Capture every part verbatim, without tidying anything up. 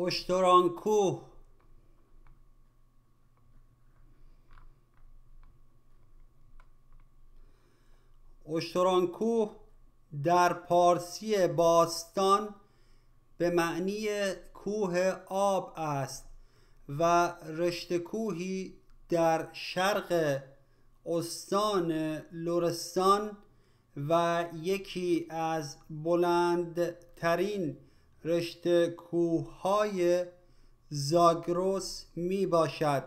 اشترانکوه. اشترانکوه در پارسی باستان به معنی کوه آب است و رشته کوهی در شرق استان لرستان و یکی از بلندترین رشته کوههای زاگرس می باشد.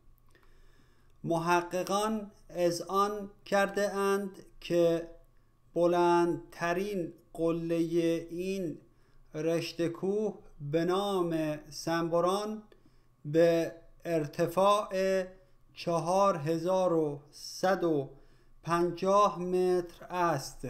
محققان اذعان کرده اند که بلندترین قله این رشته کوه به نام سنبران به ارتفاع چهار هزار و صد و پنجاه متر است.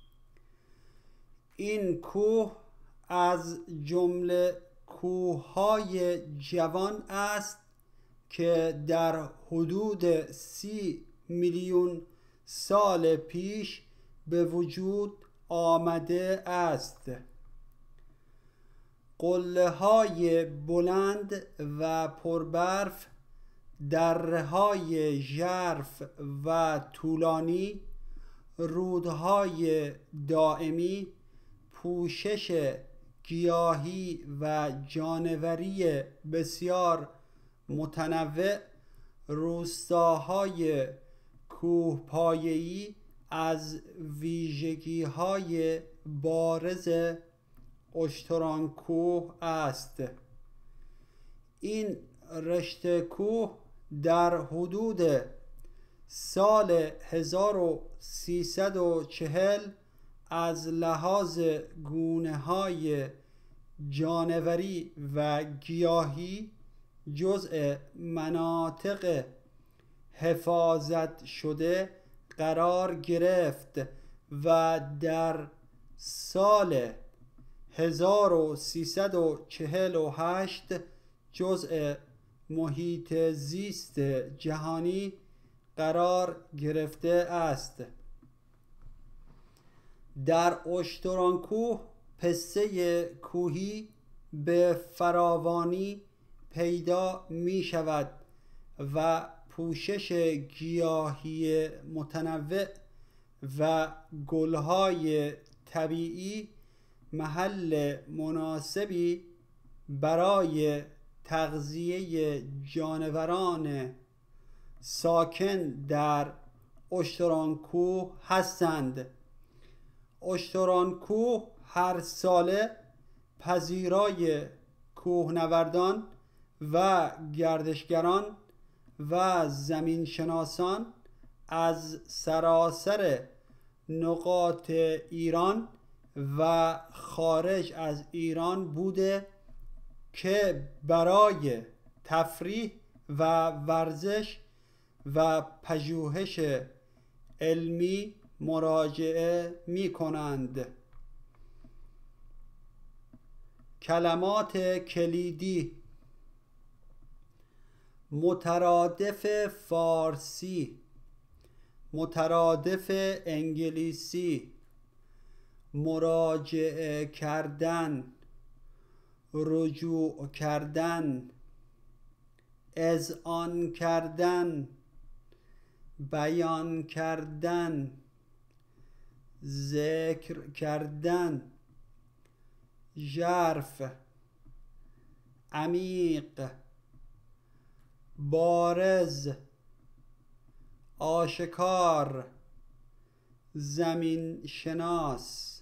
این کوه از جمله کوههای جوان است که در حدود سی میلیون سال پیش به وجود آمده است. قله های بلند و پربرف، دره های ژرف و طولانی، رودهای دائمی، پوشش گیاهی و جانوری بسیار متنوع، روستاهای کوهپایه‌ای از ویژگی‌های بارز اشترانکوه است. این رشته کوه در حدود سال هزار و سیصد و چهل از لحاظ گونه‌های جانوری و گیاهی جزء مناطق حفاظت شده قرار گرفت و در سال هزار و سیصد و چهل و هشت جزء محیط زیست جهانی قرار گرفته است. در اشترانکوه پسته کوهی به فراوانی پیدا می شود و پوشش گیاهی متنوع و گلهای طبیعی محل مناسبی برای تغذیه جانوران ساکن در اشترانکوه هستند. اشترانکوه هر ساله پذیرای کوهنوردان و گردشگران و زمینشناسان از سراسر نقاط ایران و خارج از ایران بوده که برای تفریح و ورزش و پژوهش علمی مراجعه می کنند. کلمات کلیدی: مترادف فارسی، مترادف انگلیسی، مراجعه کردن، رجوع کردن، اذعان کردن، بیان کردن، ذکر کردن، ژرف، عمیق، بارز، آشکار، زمین شناس.